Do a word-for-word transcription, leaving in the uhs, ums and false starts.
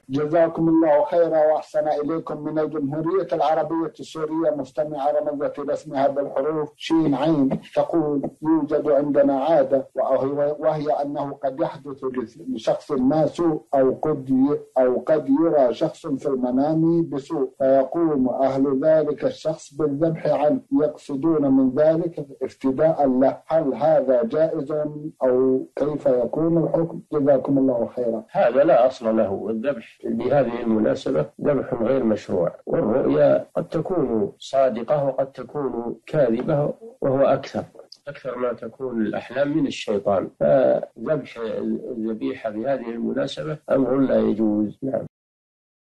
جزاكم الله خيرا وأحسن إليكم. من الجمهورية العربية السورية مستمعة رمزت رسمها بالحروف شين عين تقول: يوجد عندنا عادة وهي أنه قد يحدث لشخص ما سوء أو قد أو قد يرى شخص في المنام بسوء فيقوم أهل ذلك الشخص بالذبح عنه، يقصدون من ذلك افتداء له. هل هذا جائز أو كيف يكون الحكم؟ جزاكم الله خيرا. هذا لا أصل له، والذبح بهذه المناسبة ذبح غير مشروع، والرؤيا قد تكون صادقة وقد تكون كاذبة، وهو أكثر أكثر ما تكون الأحلام من الشيطان، فذبح الذبيحة بهذه المناسبة أمر لا يجوز. نعم.